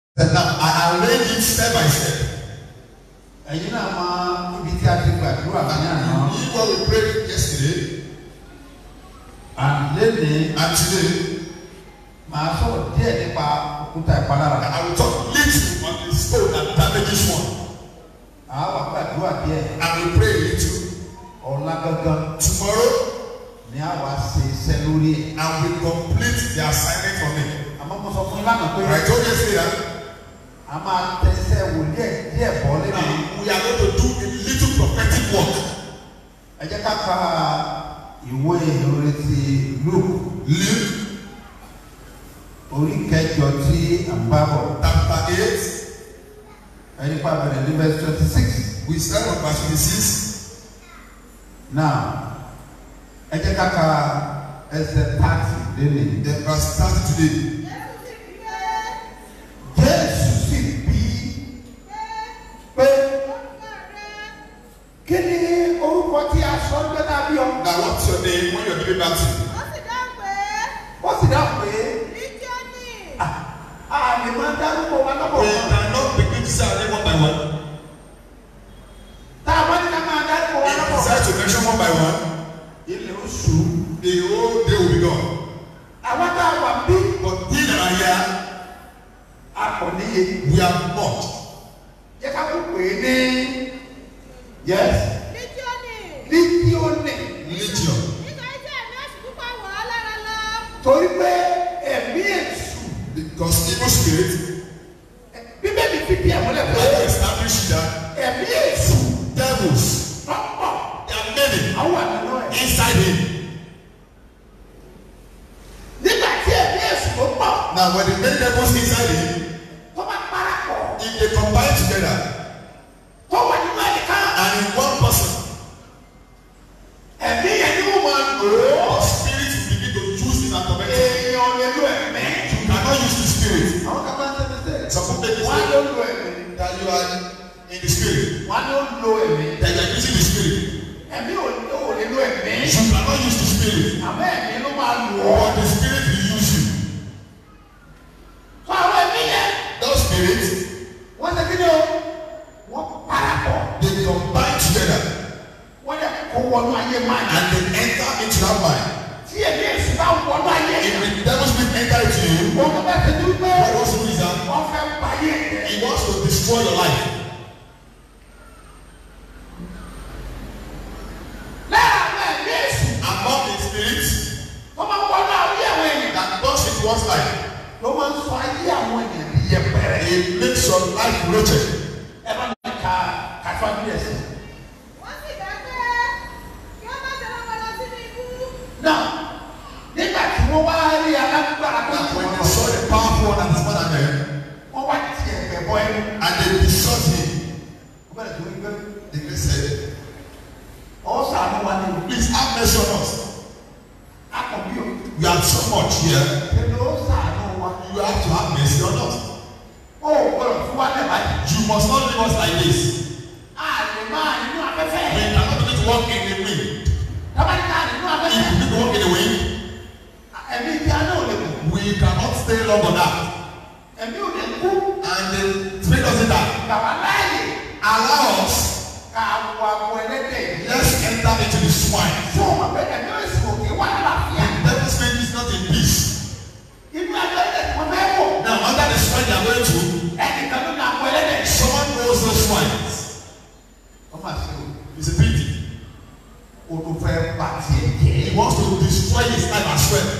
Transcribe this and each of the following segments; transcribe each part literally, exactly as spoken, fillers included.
And now I arrange it step by step. And you know, ma, if you are the God, you are the You what we prayed yesterday and lately, and today, ma so dear the pa kuta palara. I will talk little on the stone that damages one. Ah, what you are there? And we pray little. Or like a gun. Tomorrow, now I say cellulite. and we complete the assignment for me. I'm almost of Fulano. I told you yesterday. I'm at the say we get dear boy. Now we are going to do a little prophetic work. I just have ìwé ìrètí Luke. Luke orí kẹjọ tí à ń bá bọ̀. chapter eight. ẹni pa bẹ̀rẹ̀ ní verse twenty six. We start on verse twenty-six. Now, ẹ jẹ́ ká ka ẹsẹ̀ thirty lélẹ̀. The verse thirty today. Jésù sì bí pé kí ni orúkọ tí a sọ ń gbé náà bí ọ. Now what's your name when you're giving back to? Wọ́n sì dá pé a lè máa dárúkọ wa lọ́wọ́. We cannot begin to say our name one by one. Tá a bá ní ká máa dárúkọ wa If we lọ́wọ́. decide to mention one by one, Ilé oṣù. the whole day will be gone. Àwọn tá a wà bí. But we that are here, A kò níye. we are much. Yẹ ká kó pè é ní. Yes. Lítíọ̀nì. Legion. Torí pé ẹ̀mí èṣù. Because evil spirit, Bíbélì fi bí ẹ̀mọ́lẹ̀ pé I establish that ẹ̀mí èṣù. devils, Lọ́pọ̀. there are many Àwọn àdánù ẹ̀. inside him. Nígbà tí ẹ̀mí èṣù tó pọ̀. Now when the many devils inside him, Tó bá parapọ̀. if they combine together Tó wà nínú ẹnìkan. and in one person, Ẹ̀mí yẹn ni wọ́n máa lò ó. the spirit will begin to use him and torment him. Èèyàn lè lo ẹ̀mí. You cannot use the spirit. Àwọn kan máa ń tẹ́lẹ̀ tẹ́lẹ̀. Some people make Wọ́n á mistake ló lo ẹ̀mí. that you are in the spirit, Wọ́n á ló lo ẹ̀mí. that you are using the spirit. Ẹ̀mí ò ò lè lo ẹ̀mí. You cannot use the spirit, Àmọ́ ẹ̀mí ló máa lò ó. but the spirit will use you. Fún àwọn ẹ̀mí yẹn. Those spirits, Wọ́n ṣe kí ni o? Wọ́n parapọ̀. they combine together Wọ́n yẹ kó wọnú ayé máa yẹ. and they enter into that mind. Tí ẹ̀mí èṣù bá wọnú ayé If yẹn. the devil spirit enter into you, Wọ́n tó bá ti dúró pé what was the reason? wọ́n fẹ́ báyé yẹn. He wants to destroy your life. Lára àwọn ẹ̀mí èṣù. Among the spirits Wọ́n máa ń wọnú ayé àwọn ènìyàn. that touch into one's life, Ló máa ń sọ ayé àwọn ènìyàn di yẹpẹrẹ. it makes your life wretched. Ẹ bá mi ka kàtó àdúrà ẹsẹ̀. Náà nígbà tí wọ́n wá rí alágbára tó And ń when bọ̀ they saw the powerful one that is more than them, wọ́n wá ti ẹ̀fẹ̀ bọ́ ẹnu. and they besought him, Wọ́n bẹ̀rẹ̀ tó ń gbé. the Greek said, Ọ̀sán àánú wa ni o. please have mercy on us. Akọ̀bí o. We have so much here. Èlò ọ̀sán àánú wa. You have to have mercy on us. Ó gbọ́dọ̀ fún wa lẹ̀ báyìí. You must not leave us like this. A lè máa nínú afẹ́fẹ́. We cannot begin to walk in the wind. Tábàlì ká nínú If afẹ́fẹ́. we begin to walk in the wind, Ẹ̀mí ìdí àná ò lè kù. we cannot stay long on that. Ẹ̀mí ò lè kú. And the spirit doesn't die. Bàbá láàyè. Allow us, Ká wọ àgbo ẹlẹ́dẹ̀ yìí. let's enter into the swine. Fún ọmọ pé ẹ̀mí ò sì òkè wà láàfíà. The devil spirit is not in peace. Inú ẹgbẹ́ ẹ̀dẹ̀ tí wọ́n fẹ́ wọ̀. Now, under the swine they are going to, Ẹnìkan ló ní àgbo ẹlẹ́dẹ̀. someone knows those swines. Wọ́n máa ṣe o. It's a pity. O tó fẹ́ bá tiẹ̀ jẹ́. He wants to destroy his life as well.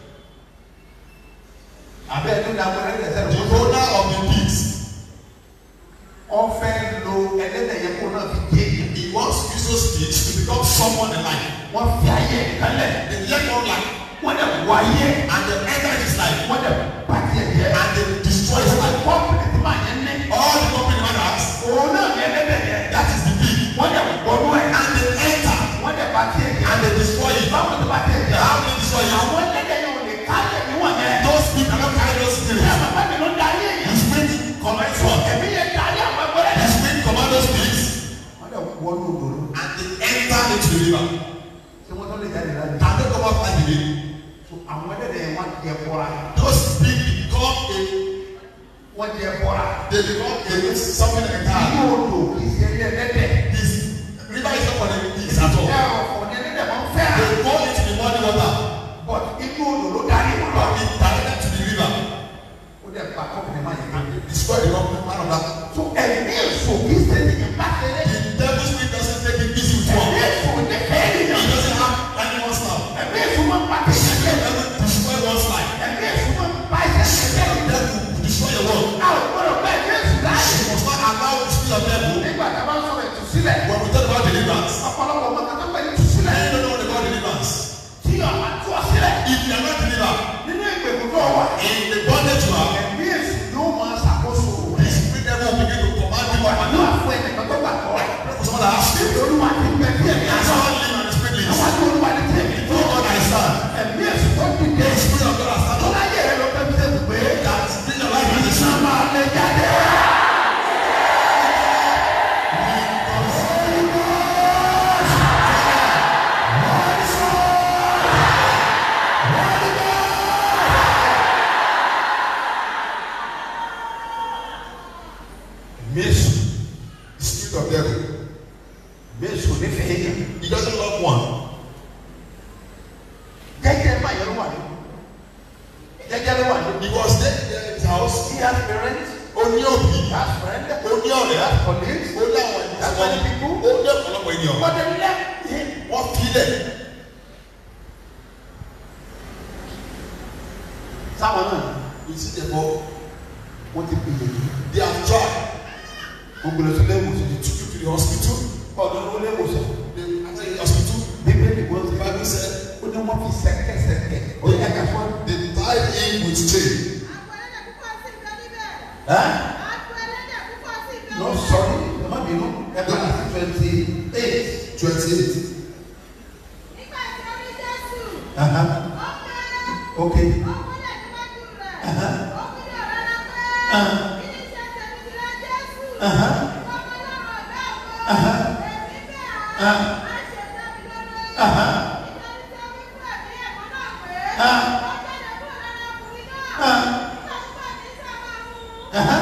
Àbẹ́ ẹni ní àgbo ẹlẹ́dẹ̀ The sẹ́nu. owner of the pigs, Wọ́n fẹ́ lo ẹlẹ́dẹ̀ yẹn kó náà fi jẹ́ èèyàn. he wants to use those pigs to become someone in life. Wọ́n fi ayé ẹ̀kan lẹ̀. They let one life Wọ́n dẹ̀ wọ ayé. and they enter his life Wọ́n dẹ̀ bá tiẹ̀ jẹ́. and they destroy his life. Kọ́mpìnì tí màá yẹn ní. All the company man has, Òun náà ní ẹlẹ́dẹ̀ yẹn. that is the pig. Wọ́n dẹ̀ wọnú ẹ̀. And they enter Wọ́n dẹ̀ bá tiẹ̀ jẹ́. and they destroy it. Báwo ni bá tiẹ̀ jẹ́? How do they destroy it? Àwọn ẹlẹ́dẹ̀ yẹn ò lè ká ẹ̀mí wọ̀n yẹn. Those pigs cannot carry those Ṣé spirits. bàbá mi ló ń darí The èèyàn? spirit commands one. Ẹ̀mí yẹn darí àwọn ẹgbẹ́ The rẹ̀. spirit commands those pigs Wọ́n dẹ̀ wọnú òdòdó. and they enter into the river. Ṣé wọ́n tó lè jáde láti? Can they come out like again? Àwọn ẹlẹ́dẹ̀ yẹn wọ́n jẹ bọ́ra. Those pigs become a Wọ́n jẹ bọ́ra. They become a, something like that. Yóò kì í ṣe ilé ẹlẹ́dẹ̀. This river is not for the kids at all. Ẹ ọ̀fọ̀ ní ẹlẹ́dẹ̀ máa ń fẹ́. They go into the muddy water. But inú odò ló darí wọn lọ. But it directed to the river. Ó dẹ̀ pa kọ́pìnì máa yẹ. And they destroy the company man of that. So ẹ̀mí èso kì í ṣe ní ìbáṣẹ́lẹ̀. The devil's spirit doesn't take it easy with one. Ẹ̀mí èso ní fẹ́ẹ́ He nìyẹn. doesn't have anyone's love. Ẹ̀mí èso máa ń pa kéèyàn He jẹ́. doesn't destroy one's life. Ẹ̀mí èso máa ń pa iṣẹ́ jẹ́. The devil will destroy your world. A ò gbọ́dọ̀ bá ẹ̀mí èso láàyè. You must not allow the spirit of devil. Nígbà tí a bá ń sọ̀rọ̀ ìtúsílẹ̀. When we talk about deliverance, Ọ̀pọ̀lọpọ̀ ọmọ kan tó pẹ̀lú ìtúsílẹ̀. you don't know what about deliverance. Tí ọ̀ma tú ọ sílẹ̀. If you are not delivered, Nínú ìgbèkùn tó wà. in the bondage you are, Ẹ̀mí èso yóò máa ṣàkóso the rẹ̀. spirit devil will begin to command you and Àdúrà fún ẹnìkan tó gbàgbọ́. pray for someone that has faith. Olúwa ti gbẹ bí ẹ̀mí And àṣà. someone live and the spirit lives. Àwọn àti olúwa ti tẹ̀ mí. Oh God, I stand. Ẹ̀mí èso tó dìde. The spirit of God has stand up. Tọ́láyé rẹ̀ ló fẹ́ fi ṣe gbé. That spirit of life is the Sá same. máa lè jáde. Mesu, the spirit of devil. Méṣù nífẹ̀ẹ́ yẹn. He doesn't love one. Jẹ́jẹ́ máa yẹ ló wà ní. Jẹ́jẹ́ ló wà ní. He was there in his house. He has parents. Ó ní òbí. He has friends. Ó ní ọ̀rẹ́. He has colleagues. Ó ní àwọn He has many people. Ó ní ọ̀pọ̀lọpọ̀ ènìyàn. But they left him. Wọ́n fi lẹ̀. Sáwọn náà You see the ball. wọ́n ti gbìyànjú. They have tried. Gbogbo lọ sí lẹ́wọ̀sán. They took you to the hospital. Ọ̀dọ́ ló lẹ́wọ̀sán. They after the hospital. Bíbélì wọ́n The ti Bible said ó ní wọ́n fi sẹ́kẹ̀sẹ̀kẹ̀. Ó yẹ ká fọ́. they tied him with chain. Ẹ́ no sorry ẹ má bínú ẹ bá a sí twenty eight. Twenty-eight. Uh-huh. Okay. Uh-huh. Uh-huh. Uh-huh. Uh-huh. Uh-huh. Uh-huh. Uh-huh.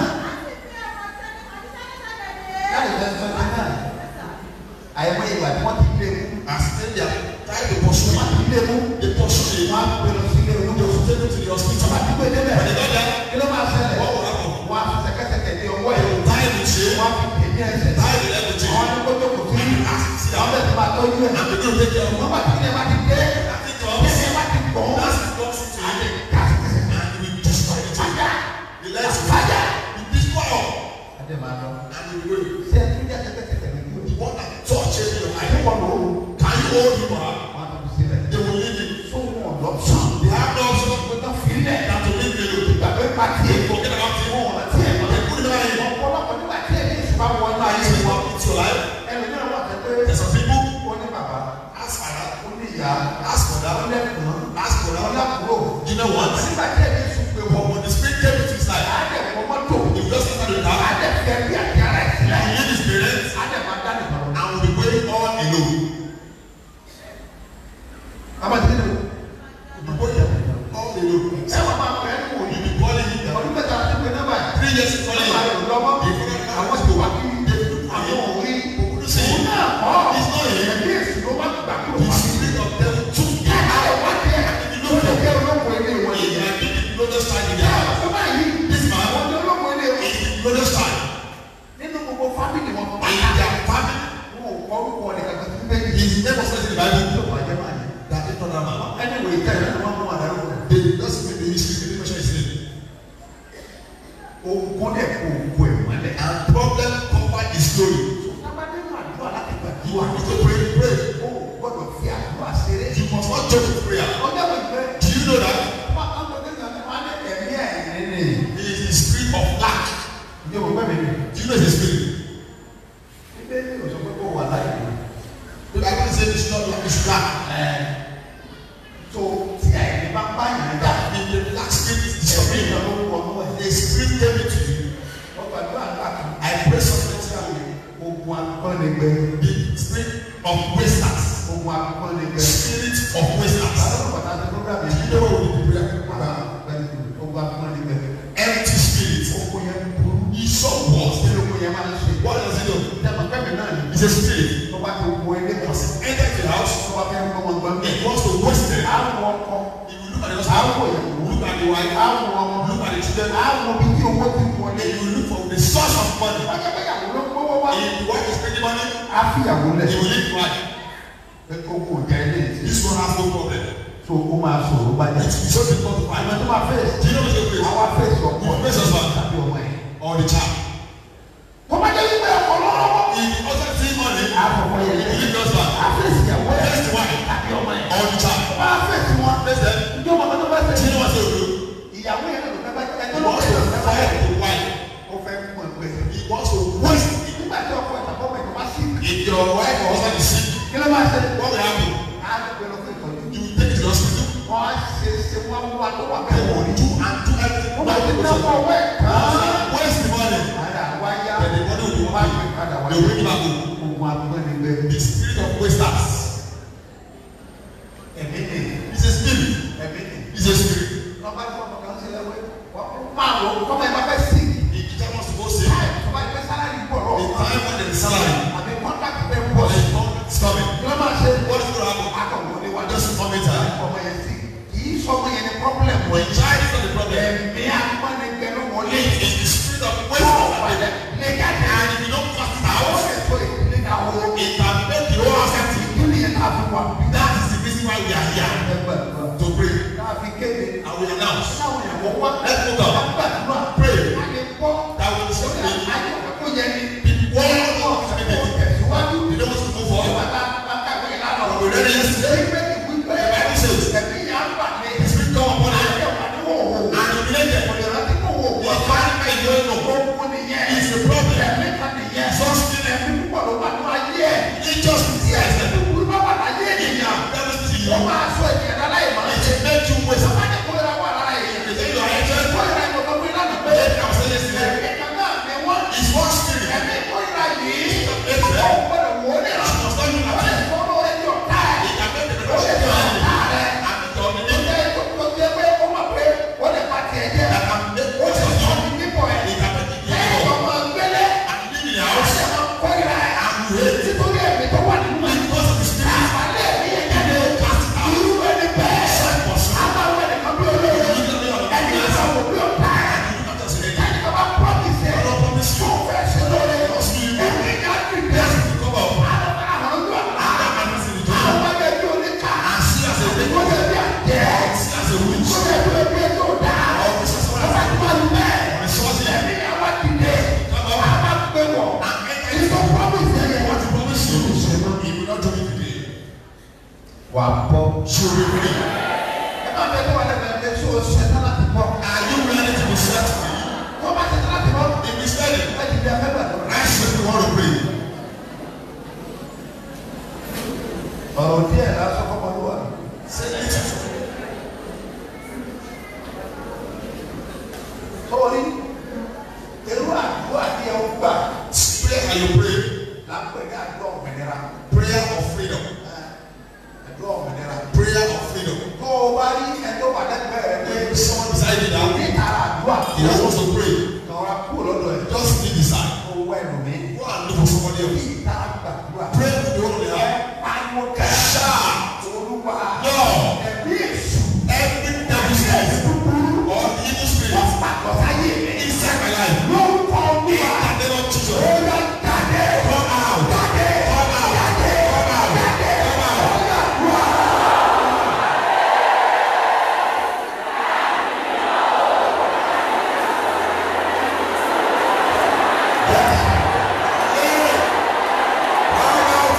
That is verse twenty-nine. Àyẹ̀wò ìwà tí wọ́n ti lé mú. As they are trying to pursue Wọ́n him, ti lé mú. they pursue him. Wọ́n á gbé lọ sí ilé They olúwo. will take him to the hospital. Wọ́n á gbé débẹ̀. When they got there, Kí ló máa ṣẹlẹ̀? what will happen? Wọ́n á fi sẹ́kẹ̀sẹ̀kẹ̀ ní ọwọ́ They ẹ̀. will tie him with chain. Wọ́n á fi pè ní ẹsẹ̀. Tie the leg with chain. Àwọn ní kó jókòó sí. Sit Àwọn down. bẹ̀rẹ̀ tó máa tọ́jú ẹ̀. And begin to take care of him. Wọ́n bá ti ní ẹ bá ti dé. That thing Ní comes. ẹ bá ti gbọ́. That's it comes into him. Kásìkẹsẹ̀. And he will destroy the chain. Ajá. The legs will Ajá. be destroyed. Adé máa lọ. And he will go. Ṣé ẹ tún jẹ́ sẹ́kẹ̀sẹ̀kẹ̀ ní ìlú? The one that touch him in your Àyè eye. pọ̀ lóru. Can you hold him up? Wọ́n á tún sílẹ̀. They will leave him. Sóhun ọ̀lọ́sàn. They have no option Ó tán fílẹ̀. than to leave him alone. Ìgbàgbé pàtì. They forget about him. Wọ́n wọ̀n tí ẹ̀ mọ́. They put him out him. Ọ̀pọ̀lọpọ̀ nígbà tí ẹ̀mí ìṣúná wọ inú ayé It's wọn. not into your life. Ẹlòmíràn wà tẹ́ pé There's some people. ó ní bàbá, Ask father. ó ní ìyá, Ask ó mother. lẹ́kùn, Ask ó brother. lákùúrò. You know what? Nígbà tí ẹ̀mí ìṣú pé But wọ́n, when the spirit came into his life, á dẹ̀ wọ́n mọ́tò, he just started to á die. dẹ̀ fẹ́ bí àti ara ẹ̀ sílẹ̀, He leave his parents á dẹ̀ máa dá nìkan lọ. and will be going all alone. Abájú nínú He will be going all alone. ẹ wọ́n máa pẹ́ kú òní. He will be calling him down. Ọdún mẹ́ta ti pé nọ́mbà yìí. Three years he's calling Nọ́mbà him. rẹ̀ lọ́wọ́. He forgot Àwọn how ti to wà work. kí They couldn't find àwọn him. òrí. They couldn't see Òun him. náà kọ́. He's not here. Ẹ̀mí èsì ló bá gbà kúrò The wá. spirit of devil took him. Káàkiri wá dé. Ó lè jẹ́ olóko ilé wọn He yìí. might be the closest time in the Yàrá house. tó báyìí. This man Àwọn ní olóko ilé wọn. is the closest time. Nínú gbogbo fámìlì wọn. In their family, Wọn ò kọ́ orúkọ rẹ̀ kankan sí bẹ́ẹ̀ ni. his name was not in the Bible. Yóò wá jẹ́ máa yẹ. That is not that man. Anyway, ìtẹ́ ìrẹ́ ni wọ́n mú àdáró rẹ̀. They just make the history, they didn't mention his name. Ogun dẹ̀ kó ogun ẹ̀ mọ́lẹ̀. And problem covered his story. Sábàdé nù àdúrà láti You gbàdúrà. have to pray, pray. O gbọ́dọ̀ fi àdúrà ṣeré. You must not joke with prayer. Ọjọ́ wo ìgbẹ́? Do you know that? Wọ́n á lọ sí ìgbà wọn ní ẹ̀mí ẹ̀rín ni. He is the spirit of lack. Ǹjẹ́ o gbẹ́ mi rí? Do you know his spirit? Bíbélì ò sọ pé kó wà láyé. The Bible says you should not lack, you should lack. So tí àìní bá bá yàn dá. In the lack spirit is Ẹ̀mí disturbing ìjọ you. ló ń wọnú ẹ̀. The spirit gave it to you. Wọ́n gbàdúrà ńlá kan. I pray something to you. Ogun akọ́nigbẹ. The spirit of wasters. Ogun akọ́nigbẹ. Spirit of wasters. Àwọn ọ̀pọ̀ta ti program Do yìí. you know what we prayer program? Ogun akọ́nigbẹ. Empty spirit. Ogun yẹn burú. It's so It's a spirit. Tó bá ti wọ ilé kan. Once it enters the house, Tó bá fẹ́ gbọ́ wọn gbọ́. it wants to waste them. Àwọn ọkọ. If you look at the husband, look at the wife, Àwọn ọmọ. look at the children, Àwọn bí tí owó ti wọlé. if you look for the source of money, Ọjọ́ pé ìyàwó ló gbówó wá. if the wife is spending money, Á fi ìyàwó lẹ̀. he will leave the wife. Oko jẹ ilé ìsìn. This one has no problem. So ó máa sọ̀rọ̀ bá jẹ́. It's so difficult to find. Àmọ́ tó máa fẹ́. Do you know what you face? Àwa fẹ́ sọ You face husband tàbí ọmọ ẹ̀. or the child. Tó bá jẹ́ wípé ọkọ̀ lọ́wọ́. If the husband see money, Àfọ̀mọ́ yẹn you lé. leave the husband. Á fẹ́ sí ìyàwó ẹ̀. Face the wife Tàbí ọmọ ẹ̀. or the child. Tó bá fẹ́ sí wọn. Face them. Ìjọ bàbá tó bá fẹ́ Do sí. you know what you do? Ìyàwó yẹn ló fẹ́ bá jẹ́ He ẹjọ́ ló wants fẹ́ to lọ fẹ́ bá fight jẹ́. the wife. Ó fẹ́ mọ̀ pé. He wants to waste it. Nígbà tí ọkọ ìtàkọ́ ọmọ ìtàkọ́ bá sí. If your wife or husband is sick, Kí ló máa ṣe? what will happen? Á lè pẹ́ lọ fún ìtọ́jú. You will take it to the hospital. Wọ́n á ṣe ṣe wọ́n wá tó wà They bẹ́ẹ̀ wọ̀ will ní. do and do everything. Wọ́n bá ti ná fún ọwọ́ ẹ̀. Waste the money. Padà wáyá. Then the money will be Wọ́n bá gbé padà They wáyá. will bring it back home. Ogun agbẹ́nigbẹ́. The spirit of wasters. Ẹ̀mí ni. It's a spirit. Ẹ̀mí ni. It's a spirit. Wọ́n bá fọ́ ọmọ kan sí ẹwẹ́. Wọ́n máa wọ ọmọ ẹ̀ bá fẹ́ sí. If the child wants to go sick, Wọ́n bá gbé sálárì pọ̀ lọ. the time when there is salary, Àbí kọ́ńtàkì bẹ́ẹ̀ pọ̀ or sí. the contract is coming, Kí ló máa ṣe? what is going to happen? Akọ̀wé ni wọ́n Just come in time. ọmọ yẹn sí. Kì í sọmọ yẹn ní pọ́blẹ̀mù. The child is not the problem. Ẹ̀mí agbẹ́nigbẹ́ ló wọlé. It is the spirit of wasters. Ọ̀pọ̀lẹ̀ lè jáde. And if you don't cast it Àwọn out, èso ìdílé náà wọ. it can make the whole house empty. Kí ni yẹn náà fi wà bí? That is the reason why we are here Ẹgbẹ́ to pray. náà fi kéde. And we announce Táwọn ìyàwó wá. Let's move on. Gbàdúrà. Pray A lè gbọ́. that when the Sọ́dọ̀ spirit ayé ọ̀gá tó yẹ ni. people all of the people Tẹ̀síwájú. they don't want to move forward. Bàbá bàbá ìwé lánàá. We read it yesterday. Ìwé ìwé The Bible says ẹ̀mí yà ń bà ní. the spirit come upon him Ayé ọ̀gá ní wò wò. and he related. Kò lè rántí kó wò wò. The father by the way no. Gbogbo nìyẹn. It's the problem. Ẹ̀mí kan nìyẹn. Something Ẹ̀mí púpọ̀ ló wà ní ayé ẹ̀. it just Tí yes. ẹ̀sẹ̀ tó burú bá wà láyé ènìyàn. That is to you. Wọ́n máa sọ ènìyàn dáná ìmọ̀ It ṣe. will make you waste. Wọ́n máa kó lera wà lára èèyàn. They say you are enjoying. Kó lera ìmọ̀ kan fún ìlànà pé. Let me say yesterday. Ẹ̀mí kan náà ni wọ́n. It's one spirit. Ẹ̀mí kó lera yìí. It's Ó there. gbọ́dọ̀ wò ó nìyà. It must not be Ó lè like sọ ọ́ lórí ọ̀tá ẹ̀. it can make the Ó lè person sọ ọ̀tá rẹ̀. and the Ó dominate. jẹ́ tó tó jẹ́ pé ó mọ̀ pé ó lè pa tiẹ̀ jẹ́. That can make Ó what lè you sọ do. ní nípò ẹ̀. It can make it Lẹ́yìn difficult. ọmọ gbélé. And live in the Ó house lè máa kó ìra ẹ̀. and you hate it. Nítorí ẹ̀mí tó wà nínú ẹ̀. Because of the spirit. Àbálẹ̀ ẹ̀mí yẹn jáde. Irú ẹni bẹ́ẹ̀. Àbáwọ̀ ẹnìkan bí olóore. Ẹni kan wò bí ọ̀tá ẹ̀. Ẹni kan bá promise ẹ̀. Tó fẹ́ ṣe lóore. Ẹ̀mí yẹn á dìde. Àwọn ojú àlá. Àwọn ẹgbẹ́ bí oníkà. Wọ́n yẹ bí àjẹ́. Wọ́n yẹ bí ẹbí tó dáa. Wọ́n bá tó àlù bẹ́ẹ̀. Ẹ̀mí yẹn wá dìde. Wọ́n á bá gbé wọ̀. Èyí tó promise ẹ̀ yẹn. Wà á bọ́. Ẹ máa bẹ tó wà lẹ́gbẹ̀ẹ́ pé ṣé o ṣe tán láti bọ́. Are you ready to be set free? Wọ́n bá ṣe tán láti bọ́. If you study, Ẹ dìde ẹ fẹ́ bẹ̀rẹ̀. I simply want to pray. Ọ̀rọ̀ díẹ̀ lásán fọ́pọ̀ ló wà. Say it. Sọ́wọ́rí, èrú àdúrà ní ẹ̀ ń gbà. Pray and you pray. Lápẹ̀ ní àdúrà òmìnira. Prayer of freedom. Àdúrà òmìnira. Prayer of freedom. Tó o bá rí ẹjọ́ wà lẹ́gbẹ̀ẹ́ rẹ̀ pé When someone decided ní that ìtara àdúrà he doesn't want to pray, kọ̀ọ̀rọ̀ kúrò lọ́dọ̀ ẹ̀. just leave his side. Ó wá ẹnu mi. Go and look for somebody Ní else. ìtara gbàdúrà. Pray with the one they Ẹ have. pariwo kẹ́. Shout. Olúwa. Lord, Ẹ̀mí èṣù. every devil spirit or the evil spirit Wọ́n pàtó sáyé mi. inside my life, Lórúkọ in Olúwa. the name of Jesus, Ó yá jáde. come out, Jáde. come out, Jáde. come out, Jáde. come out. Come out.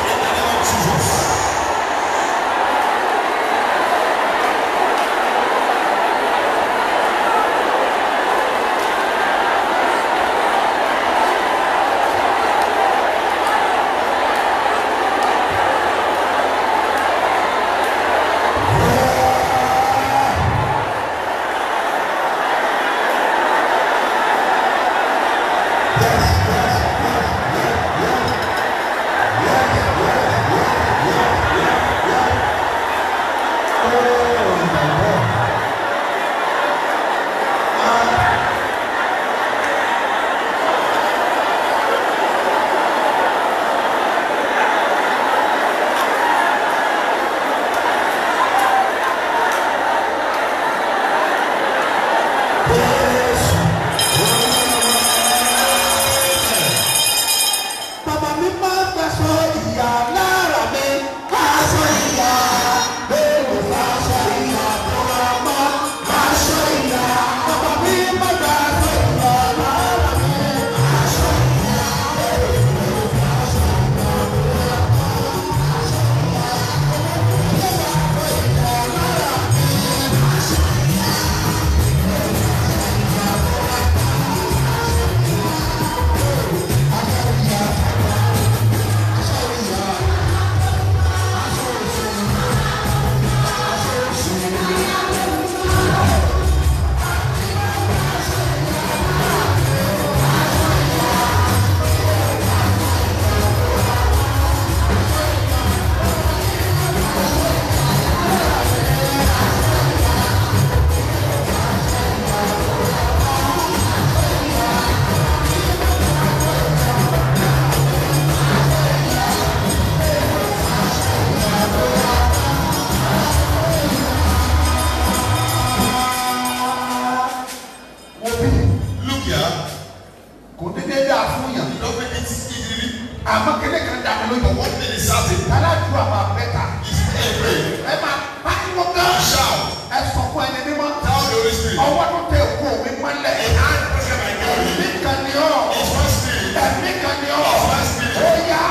dàmí lójú. But one thing is certain. Kálá ju àbá bẹ́ta. Is very brave. Ẹ máa pariwo gan. Shout. Ẹ sọ fún ẹni mímọ́. Tell the Holy Spirit. Ọwọ́ tó tẹ òkú mi mọ́lẹ̀. A hand pressure my glory. Ẹ̀mí kan ni ọ́. It's my spirit. Ẹ̀mí kan ni ọ́. It's my spirit. Ó yá.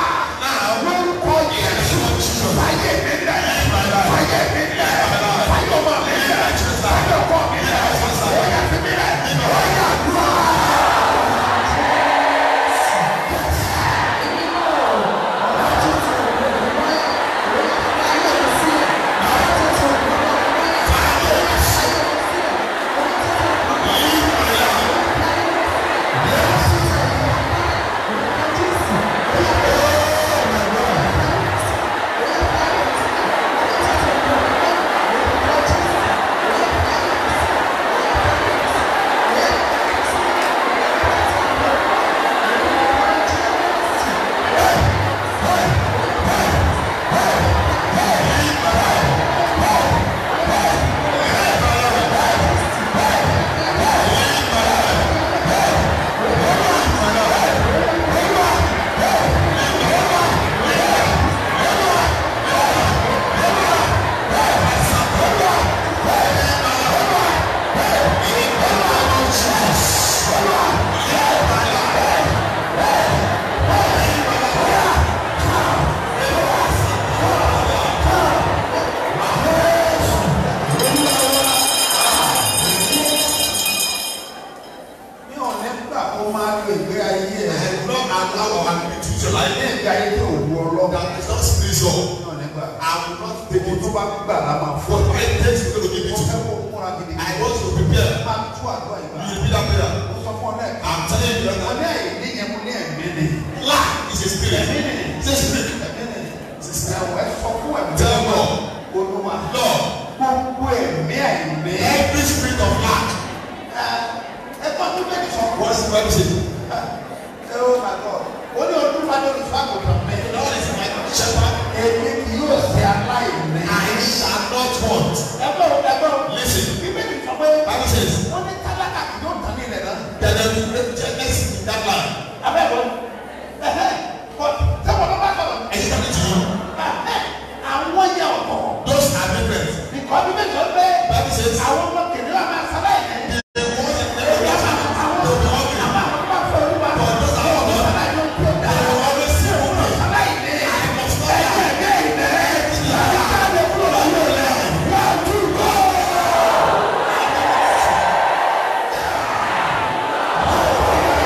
Lórúkọ Jésù. Fàyè mi lẹ̀. Fàyè mi lẹ̀. Fàyè ọmọ mi lẹ̀. Fàyè ọkọ mi lẹ̀. Ó yá sí mi lẹ̀. Ó yá dùn. Hey!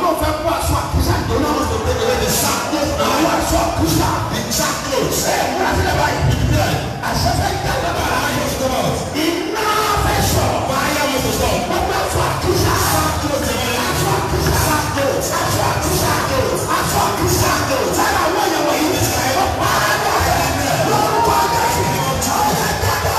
náà fẹ́ kó aṣọ àkísà tó náà. wants to take away the sackcloth now. Àwọn aṣọ àkísà. The sackcloth. Ẹ múra sílẹ̀ báyìí. Prepare. Àṣẹfẹ́ jáde bá. Fire must come out. Iná fẹ́ sọ. Fire must to stop. Gbogbo aṣọ àkísà. Sackcloth jẹ́ wọ́n. Aṣọ àkísà. Sackcloth. Aṣọ àkísà. Aṣọ àkísà. Sára àwọn ìyàwó yìí ní sàyẹ̀ lọ. Pàdé. Lórúkọ Jésù. Ọ̀yẹ́ jáde.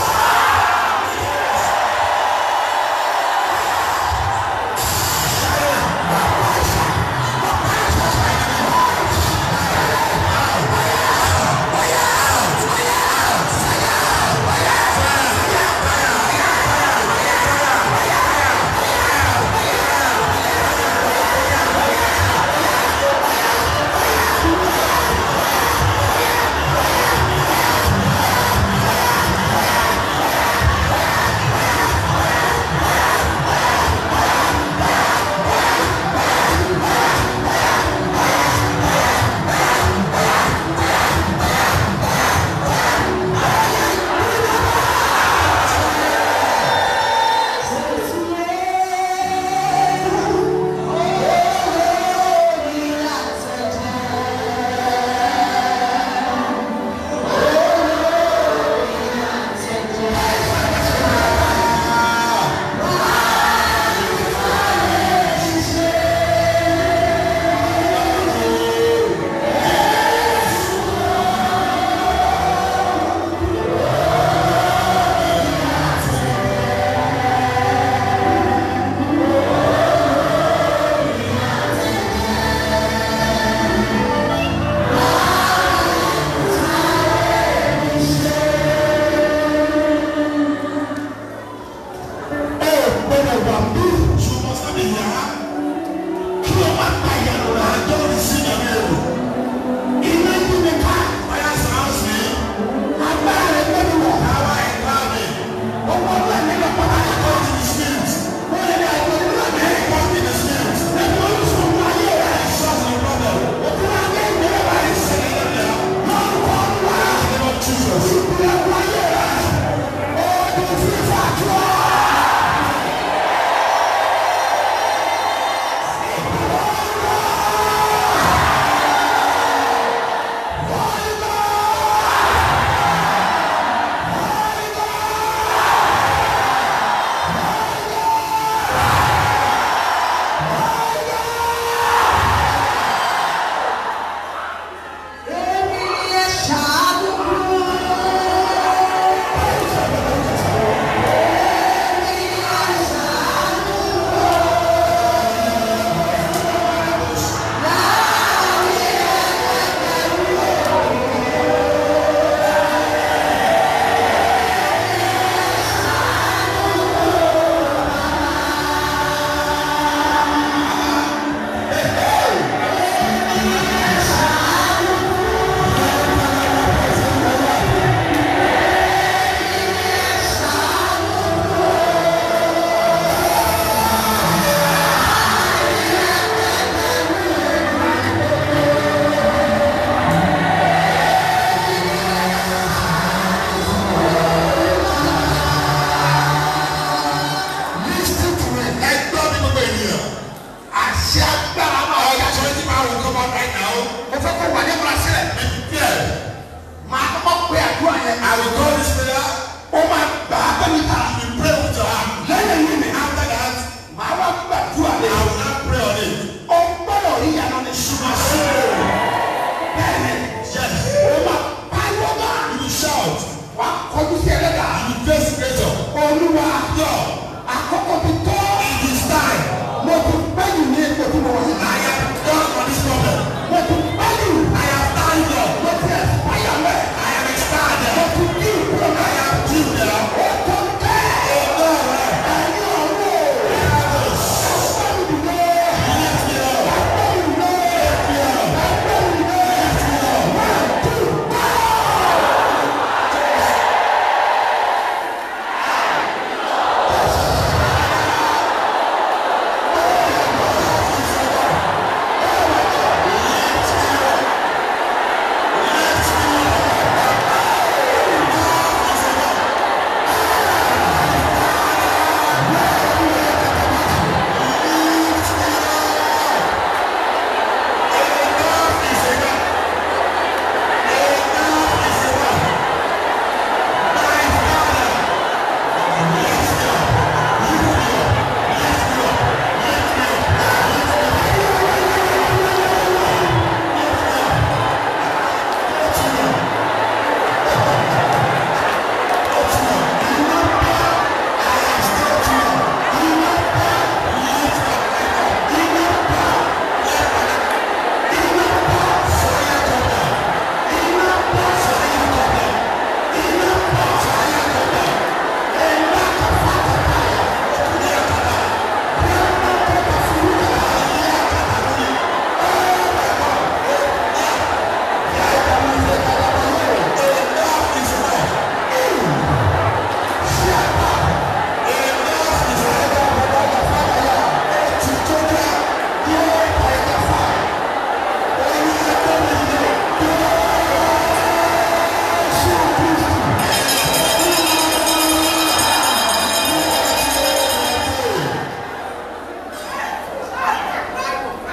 I am expired. I am due now.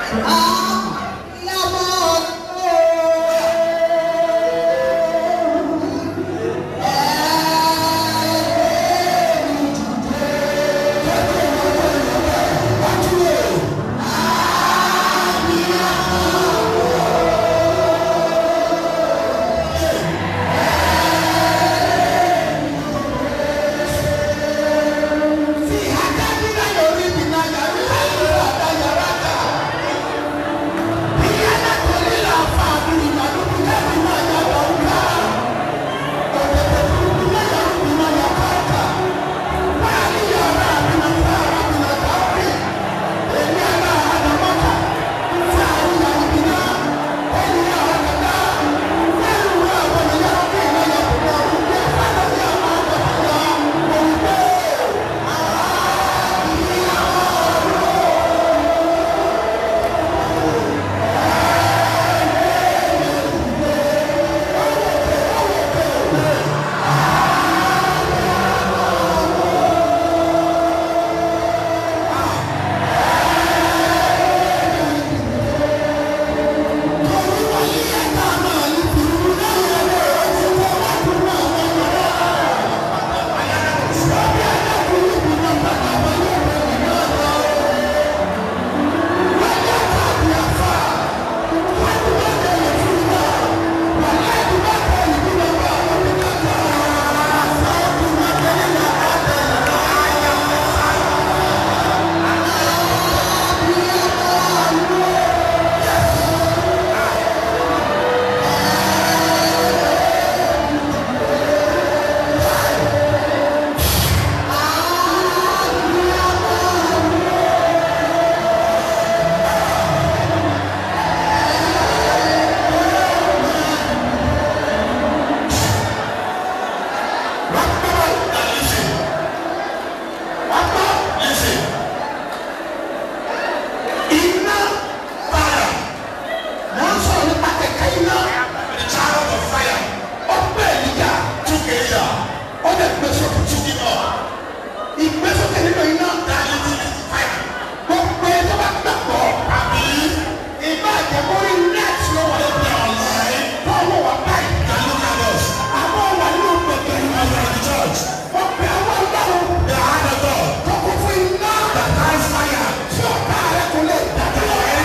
Fire!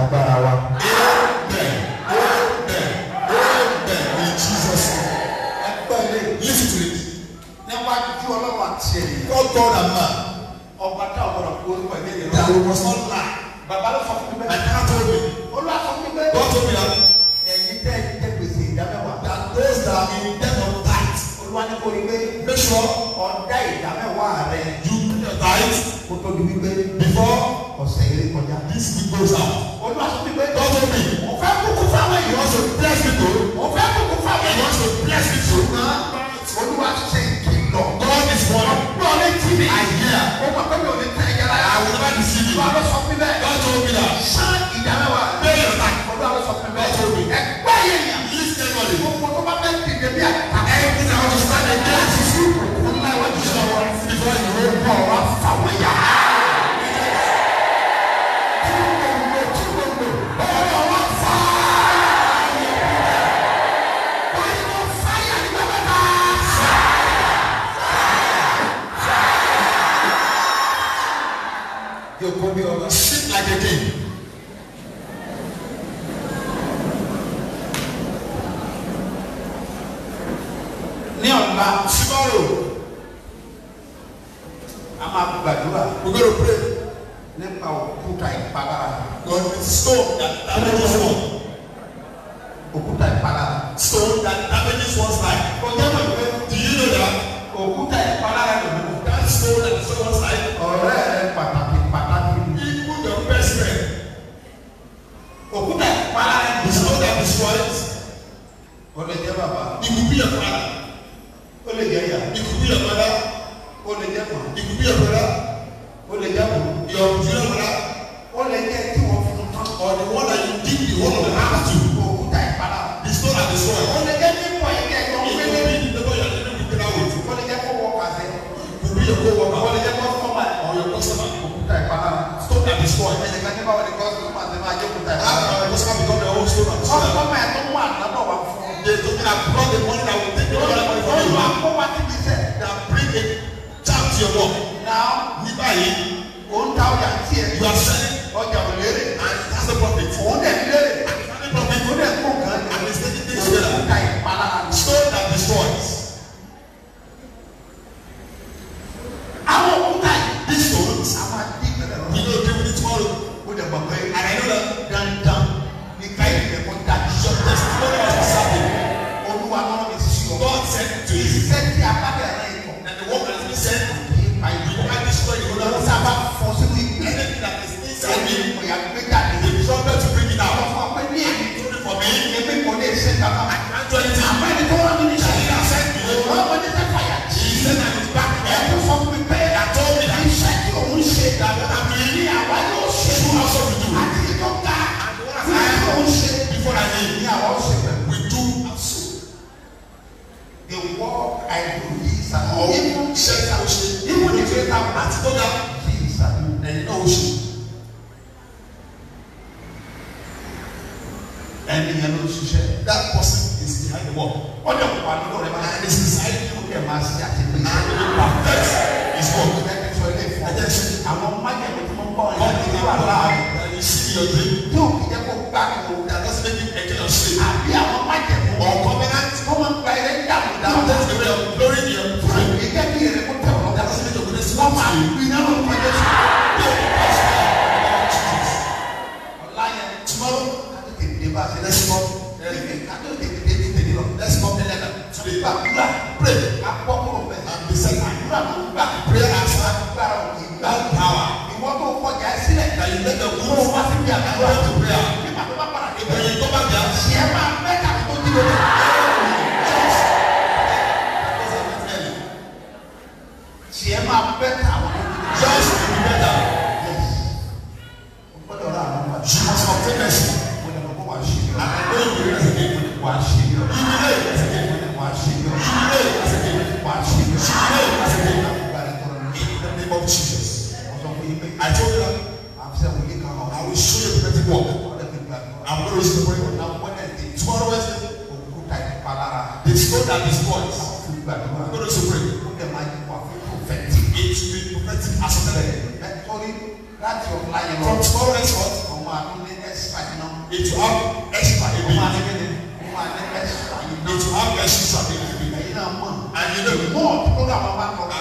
agbára wa. Amen. Amen. Amen. In Jesus' name. Ẹgbẹ́ ilé. Listen to it. Níwájú ọlọ́run àti ẹ̀yìn. God, God and man. Ọba tá ọ̀gbọ̀dọ̀ kú orúkọ ẹ̀dẹ́ yẹn. That we must not lie. Bàbá ló sọ fún mi And bẹ́ẹ̀. God told me. Olúwa sọ fún mi bẹ́ẹ̀. God told me that. Ẹ̀yin tẹ́ ẹ̀yin tẹ́ gbèsè ìdámẹ́wàá. That those that are in debt of tithe. Olúwa ní kò rí pé. Make sure Ọ̀dá ìdámẹ́wàá rẹ̀. you pay your tithe Kó tó di wípé. before Ọ̀sẹ̀ eré kọjá. this week goes out. Olúwa sọ fún mi bẹ́ẹ̀. God told me. Mo fẹ́ kúkú fáwọn He èèyàn. wants to bless people. Mo fẹ́ kúkú fáwọn He èèyàn. wants to bless people. Olúwa ṣe ìkìlọ̀. God is one. Gbọ́ létí mi. I hear. Ó mọ̀ pé mi ò ní tẹ́ ẹ̀yà láyà. I will never deceive you. Olúwa ló sọ fún mi bẹ́ẹ̀. God told me that. Sán ìdámẹ́wàá. Pay your tithe. Olúwa ló sọ fún mi God told me. bẹ́ẹ̀. Ẹgbẹ́ yẹn yàn. Listen everybody. Gbogbo tó bá fẹ́ dìde bí àtàkà. Everything I want to stand against you. Ńlá ìwájú sọ̀rọ̀. Before you know. Bọ̀ wá fàwọn yà. You go be over. Sit like a king. Ní ọ̀la Tomorrow, a máa gbàdúrà we're going to pray. nípa òkúta ìpalára. God, the stone that damages one. Òkúta ìpalára. Stone that damages one's life. Ọjọ́ mọ̀ pé Do you know that? òkúta ìpalára ló mú. That stone that destroys one's life. Ọ̀rẹ́ rẹ pàtàkì pàtàkì. Even your best friend. Òkúta ìpalára The stone that destroys. ó lè jẹ́ bàbá. It could be your father. Ó lè jẹ́ ìyá. It could be your mother. Ó lè jẹ́ mọ̀. It could be your brother. Ó lè jẹ́ mọ̀. Your junior brother. Ó lè jẹ́ tí wọ́n fi tán. Or the one that you give the whole of the house to. Òkúta ìpalára. The stone that destroys. Ó lè jẹ́ nípò ẹ̀jẹ̀ It ẹ̀jọ̀ could pélé. be the neighbor you are living with that with. Ó lè jẹ́ kó wọ́ kàṣẹ. It could be your co-worker. Ó lè jẹ́ kó sọ́mà. Or your customer. Òkúta ìpalára. Stone that destroys. Ẹ̀jẹ̀ kan ní báwo ni kọ́sìtì máa ti máa jẹ́ òkúta How ìpalára. can a customer become the whole stone that destroys? Ọ̀sọ́mà ẹ̀ tó mú àdánù wá fún ọ. They talking about brought the money that will take the money money from you. Olúwa kó wá síbi iṣẹ́. That bring a charm to your work. Now, Ní báyìí, ó ń ta ọjà tí ẹ. you are selling Ọjà ò lérè. and that's the profit. Òun dẹ̀ ń lérè. And the family profit Ó dẹ̀ kó nǹkan. and it's taking things together. Òkúta ìpalára. Stone that destroys. Àwọn òkúta yìí. These stones, A máa dín ìpínlẹ̀ lọ. we know deal with it tomorrow. Ó dẹ̀ gbọ́ pé And I know that dandan ní káyọ̀ yẹ kó dájú. your testimony must be certain. Olúwa náà mi sí ọ. God said to you Iṣẹ́ tí a bá bẹ̀rẹ̀ náà ikọ̀. that the work that has been sent, Kì í pa you ìkọ̀. can't destroy the whole Ó house. sábà fọ́ sínú ìgbẹ́. Anything that is inside Ẹni me, ìpòyà gbé jáde. they trumpet to bring it Àwọn out. fún ọ pé ní èmi. Only for me, Èmi kò lè ṣe kankan. I can't do anything. Àmọ́ ẹni tó wá mi ní He ṣe. has sent me. Wọ́n mọ ní sẹ́ fàyà. He said that he's back Ẹ here. kò sọ fún mi pé That told me that iṣẹ́ tí òun ṣe that what I'm doing, ní àwa yóò ṣe. you also will do. Àti ìjọ ga. And the one Ní that I òun ṣe. before I Ní leave, àwa ó ṣe pẹ̀lú. we do also. The work I do is an Ọ̀hún even ṣe ká o ṣe. even the greater one Àti tó ga, is an ẹ̀yin náà o ṣe. ẹni yẹn ló ṣiṣẹ́. That person is behind the wall. Wọ́n dẹ̀ wà lọ́dọ̀ rẹ̀ máa And it's beside you. ń kẹ́ máa ṣe àtìpé. And he will perfect his work. Ẹni sọ ilé ìfọ̀. Ẹ jẹ́ ṣe. Àwọn májèlé tí wọ́n bọ̀ God ẹ̀yà is ti the wà one láàrin. that you see in your dream. Yóò kí jẹ́ kó gbá kó. That doesn't make you enjoy your sleep. Àbí àwọn májèlé. Or covenant. Wọ́n máa ń gba ilé dàmú That dàmú. takes away your glory in your dream. Ìjẹ́ kí èrè kó tẹ̀ wọ́n. That doesn't make your goodness Wọ́n come máa to you. gbin náà ló ń pẹ́ lẹ́sùn. Jesus. Ọ̀la yẹn Tomorrow, kájọ tètè dé bá a ṣe let's lẹ́sìn. come. Ẹ̀mí kájọ tètè dé ní tèmi lọ. Let's come together today. Gbàdúrà. Pray Apọ̀ kúrò bẹ́ẹ̀. and be set. Àdúrà ló ń gbà. Prayer answer. Agbára òkè gbà. That power Ìwọ́n tó kọjá ẹ sílẹ̀. that you let the Mo wolves wá síbi go àdúrà. to prayer. Nígbà tó bá padà dé When bẹ́ẹ̀. you go back there, Ṣé ẹ máa fẹ́ kàwé tó dúró lọ? Ṣé ẹ máa fẹ́ kàwé tó dúró lọ? just to be better. Yes. O gbọ́dọ̀ rà àwọn ọmọ. You must obtain mercy. Mo ní mo kó wàá ṣe yọ. And I know you will rise again. Wàá ṣe yọ. You will rise again. Wàá ṣe yọ. You will rise again. Wàá ṣe yọ. You will rise again. Gbàdúrà tó rọrùn. In the name of Jesus. Mo sọ fún yín pé I told you that àfẹ́ wòlíì kan hàn. I will show you a prophetic work. Ọ̀rẹ́ mi gbàdúrà. I'm going to receive the prayer. Àwọn Wednesday Tomorrow Wednesday, òkúta ìpalára. the stone that destroys. Fún gbàdúrà. I'm going to pray. Ó dẹ̀ máa yí wà fún prophetic. It will be prophetic as well. Nítorí láti ọ̀la yẹn lọ. From tomorrow henceforth, Ọmọ àdúgbò ní ẹ̀sà It will have extra Ó máa ní ability. kíni? Ó máa ní extra It iná. will have extra ability. Ẹ̀yin náà mọ̀. And you know, Mọ̀ program bá kọ̀